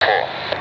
164.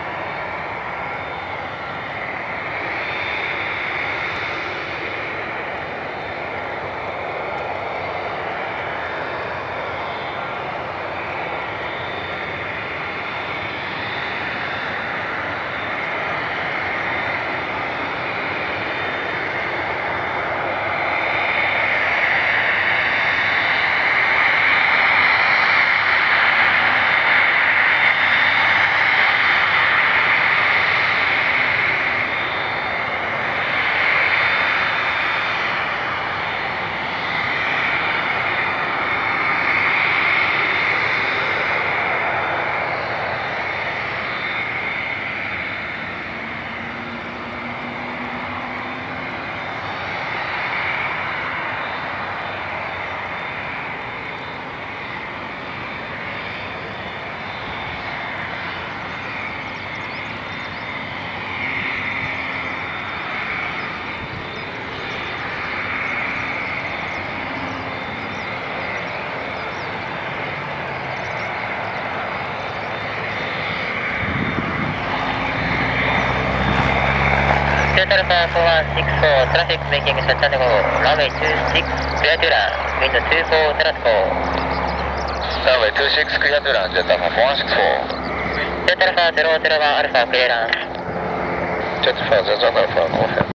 Delta Alpha 4164, traffic making shutdown go, runway 26, clear to land, wind 24, transport. Runway 26, clear to land, Delta Alpha 4164. Delta Alpha 001 Alpha, clear land. Delta Alpha 001 Alpha, confirm.